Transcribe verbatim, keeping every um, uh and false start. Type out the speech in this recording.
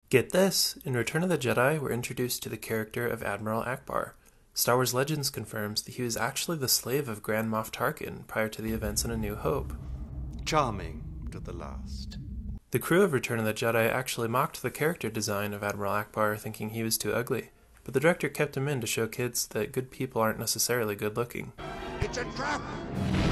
Get this! In Return of the Jedi, we're introduced to the character of Admiral Ackbar. Star Wars Legends confirms that he was actually the slave of Grand Moff Tarkin prior to the events in A New Hope. Charming to the last. The crew of Return of the Jedi actually mocked the character design of Admiral Ackbar, thinking he was too ugly, but the director kept him in to show kids that good people aren't necessarily good looking. It's a trap!